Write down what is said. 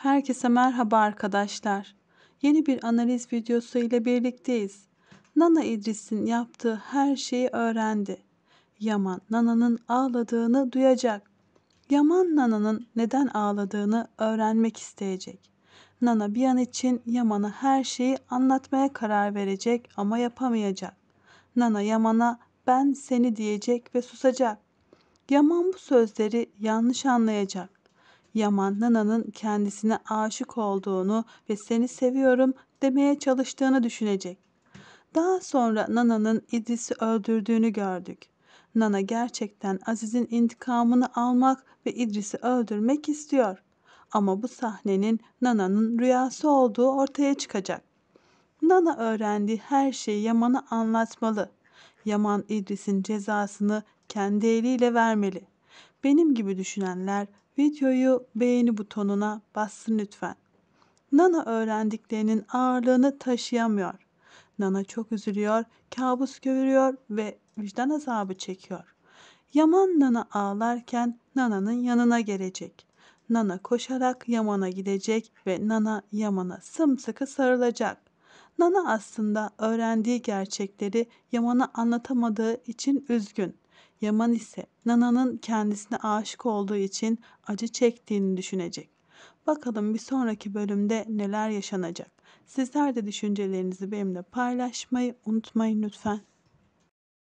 Herkese merhaba arkadaşlar. Yeni bir analiz videosu ile birlikteyiz. Nana İdris'in yaptığı her şeyi öğrendi. Yaman Nana'nın ağladığını duyacak. Yaman Nana'nın neden ağladığını öğrenmek isteyecek. Nana bir an için Yaman'a her şeyi anlatmaya karar verecek ama yapamayacak. Nana Yaman'a ben seni diyecek ve susacak. Yaman bu sözleri yanlış anlayacak. Yaman Nana'nın kendisine aşık olduğunu ve seni seviyorum demeye çalıştığını düşünecek. Daha sonra Nana'nın İdris'i öldürdüğünü gördük. Nana gerçekten Aziz'in intikamını almak ve İdris'i öldürmek istiyor. Ama bu sahnenin Nana'nın rüyası olduğu ortaya çıkacak. Nana öğrendiği her şeyi Yaman'a anlatmalı. Yaman İdris'in cezasını kendi eliyle vermeli. Benim gibi düşünenler videoyu beğeni butonuna bassın lütfen. Nana öğrendiklerinin ağırlığını taşıyamıyor. Nana çok üzülüyor, kabus görüyor ve vicdan azabı çekiyor. Yaman Nana ağlarken Nana'nın yanına gelecek. Nana koşarak Yaman'a gidecek ve Nana Yaman'a sımsıkı sarılacak. Nana aslında öğrendiği gerçekleri Yaman'a anlatamadığı için üzgün. Yaman ise Nana'nın kendisine aşık olduğu için acı çektiğini düşünecek. Bakalım bir sonraki bölümde neler yaşanacak. Sizler de düşüncelerinizi benimle paylaşmayı unutmayın lütfen.